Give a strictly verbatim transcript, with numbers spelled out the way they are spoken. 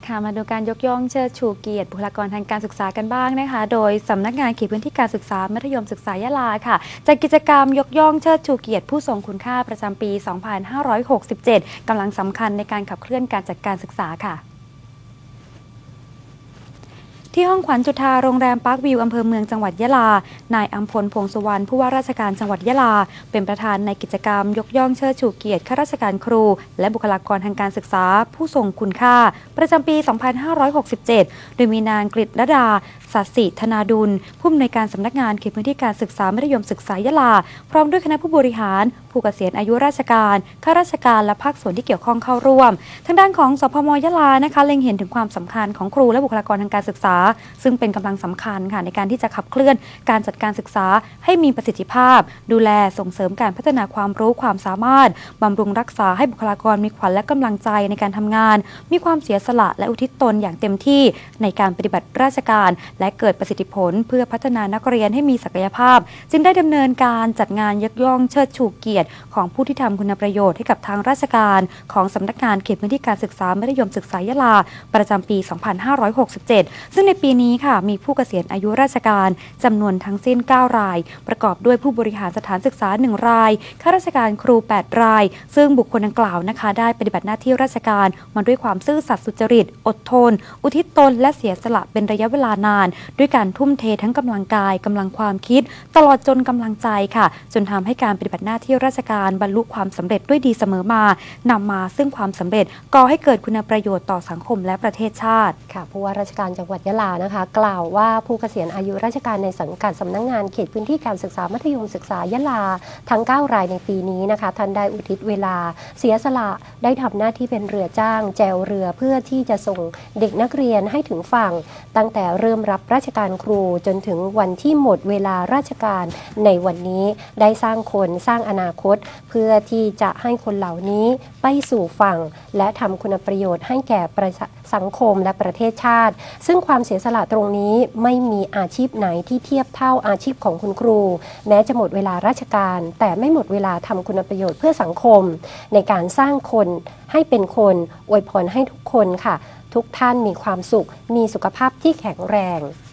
ค่ะมาดูการยกย่องเชิดชูเกียรติบุคลากรทางการศึกษากันบ้างนะคะโดยสำนักงานเขตพื้นที่การศึกษามัธยมศึกษายะลาค่ะจัดกิจกรรมยกย่องเชิดชูเกียรติผู้ทรงคุณค่าประจำปี สองพันห้าร้อยหกสิบเจ็ด กำลังสำคัญในการขับเคลื่อนการจัดการศึกษาค่ะที่ห้องขวัญจุฑาโรงแรมปาร์ควิวอำเภอเมืองจังหวัดยะลานายอัมพลพงษ์สุวรรณผู้ว่าราชการจังหวัดยะลาเป็นประธานในกิจกรรมยกย่องเชิดชูเกียรติข้าราชการครูและบุคลากรทางการศึกษาผู้ทรงคุณค่าประจำปี สองพันห้าร้อยหกสิบเจ็ด โดยมีนางกฤษณดาสัตย์สิธนาดุลผู้อำนวยการสำนักงานเขตพื้นที่การศึกษามัธยมศึกษายะลาพร้อมด้วยคณะผู้บริหารผู้เกษียณอายุราชการข้าราชการและภาคส่วนที่เกี่ยวข้องเข้าร่วมทางด้านของสพมยะลานะคะเล็งเห็นถึงความสำคัญของครูและบุคลากรทางการศึกษาซึ่งเป็นกำลังสำคัญค่ะในการที่จะขับเคลื่อนการจัดการศึกษาให้มีประสิทธิภาพดูแลส่งเสริมการพัฒนาความรู้ความสามารถบำรุงรักษาให้บุคลากรมีขวัญและกำลังใจในการทำงานมีความเสียสละและอุทิศตนอย่างเต็มที่ในการปฏิบัติราชการและเกิดประสิทธิผลเพื่อพัฒนานักเรียนให้มีศักยภาพจึงได้ดำเนินการจัดงานยกย่องเชิดชูเกียรติของผู้ที่ทำคุณประโยชน์ให้กับทางราชการของสำนักงานเขตพื้นที่การศึกษามัธยมศึกษายะลาประจำปี สองพันห้าร้อยหกสิบเจ็ด ซึ่งในปีนี้ค่ะมีผู้เกษียณอายุราชการจำนวนทั้งสิ้นเก้ารายประกอบด้วยผู้บริหารสถานศึกษาหนึ่งรายข้าราชการครูแปดรายซึ่งบุคคลดังกล่าวนะคะได้ปฏิบัติหน้าที่ราชการมาด้วยความซื่อสัตย์สุจริตอดทนอุทิศตนและเสียสละเป็นระยะเวลานานด้วยการทุ่มเททั้งกำลังกายกำลังความคิดตลอดจนกำลังใจค่ะจนทำให้การปฏิบัติหน้าที่ราชการบรรลุความสำเร็จด้วยดีเสมอมานำมาซึ่งความสำเร็จก่อให้เกิดคุณประโยชน์ต่อสังคมและประเทศชาติค่ะผู้ว่าราชการจังหวัดยะลานะคะกล่าวว่าผู้เกษียณอายุราชการในสังกัดสำนักงานเขตพื้นที่การศึกษามัธยมศึกษายะลาทั้งเก้ารายในปีนี้นะคะท่านได้อุทิศเวลาเสียสละได้ทำหน้าที่เป็นเรือจ้างแจวเรือเพื่อที่จะส่งเด็กนักเรียนให้ถึงฝั่งตั้งแต่เริ่มรับราชการครูจนถึงวันที่หมดเวลาราชการในวันนี้ได้สร้างคนสร้างอนาคตเพื่อที่จะให้คนเหล่านี้ไปสู่ฝั่งและทำคุณประโยชน์ให้แก่สังคมและประเทศชาติซึ่งความเสียสละตรงนี้ไม่มีอาชีพไหนที่เทียบเท่าอาชีพของคุณครูแม้จะหมดเวลาราชการแต่ไม่หมดเวลาทำคุณประโยชน์เพื่อสังคมในการสร้างคนให้เป็นคนอวยพรให้ทุกคนค่ะทุกท่านมีความสุขมีสุขภาพที่แข็งแรง